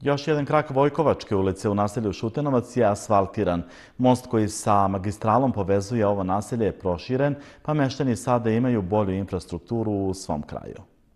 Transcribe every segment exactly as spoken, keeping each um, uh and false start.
Još jedan krak Vojkovačke ulice u naselju Šutenovac je asfaltiran. Most koji sa magistralom povezuje ovo naselje je proširen, pa meštani sada imaju bolju infrastrukturu u svom kraju.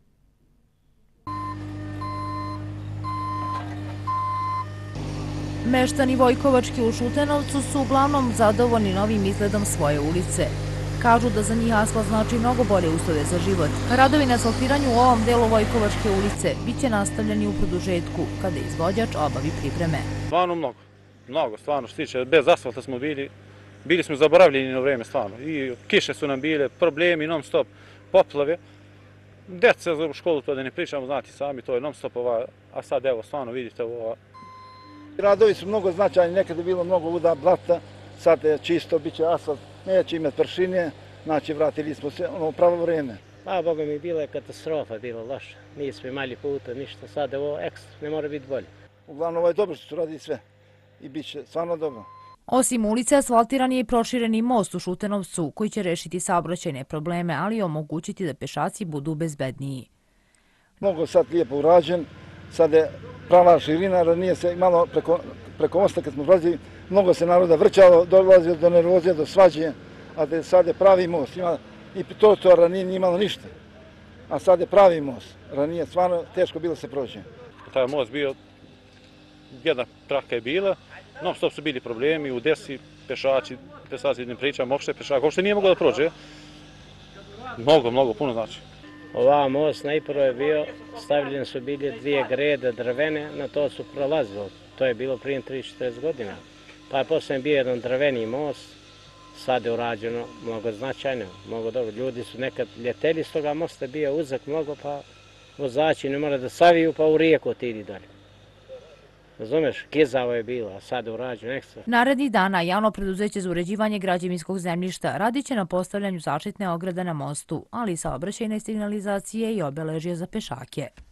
Meštani Vojkovačke u Šutenovcu su uglavnom zadovoljni novim izgledom svoje ulice. Kažu da za njih asfalt znači mnogo bolje uslove za život. Radovi na asfaltiranju u ovom delu Vojkovačke ulice bit će nastavljeni u produžetku kada izvođač obavi pripreme. Stvarno mnogo, mnogo, stvarno što tiče. Bez asfalta smo bili, bili smo zaboravljeni na vreme, stvarno. I kiše su nam bile, problemi non stop, poplave. Deca u školu to da ne pričamo, znate sami, to je non stop ova, a sad evo stvarno vidite ovo. Radovi su mnogo značajni, nekada je bilo mnogo voda, blata, sad je čisto, bit će asfalt, neće imati pršine, znači vratili smo se ono, u pravo vreme. Pa, Boga mi, bila je katastrofa, bilo loša, nismo imali puta, ništa, sad je ovo ekstra, ne mora biti bolje. Uglavnom, ovo je dobro što su radili sve i bit će stvarno dobro. Osim ulice, asfaltiran je i prošireni most u Šutenovcu koji će rešiti saobraćajne probleme, ali i omogućiti da pešaci budu bezbedniji. Mnogo sad lijepo urađen, sad je prava širina, nije se malo preko, preko mosta kad smo prolazili, mnogo se naroda vrćalo, dolazio do nervoze, do svađe, a da sad je pravi most. Ima, i to to ranije nije imalo ništa, a sad je pravi most. Ranije stvarno teško bilo se prođe. Taj most bio, jedna traka je bila, non stop su bili problemi, u desi pešači, da sad ne pričam, uopšte pešak, uopšte nije moglo da prođe. Mnogo, mnogo, puno znači. Ova most najprvo je bio, stavljene su bile dvije grede drvene, na to su prolazilo. To je bilo prije trideset četrdeset godina. Pa je poslije bio jedan drveni most, sad je urađeno mnogo značajno, mnogo dobro. Ljudi su nekad ljeteli s toga mosta, bio uzak mnogo, pa vozači ne mora da saviju, pa u rijeku otidi dalje. Razumeš, kizavo je bilo, a sad je urađeno ekstra. Narednih dana javno preduzeće za uređivanje građevinskog zemljišta radit će na postavljanju zaštitne ograde na mostu, ali i saobraćajne signalizacije i obeležje za pešake.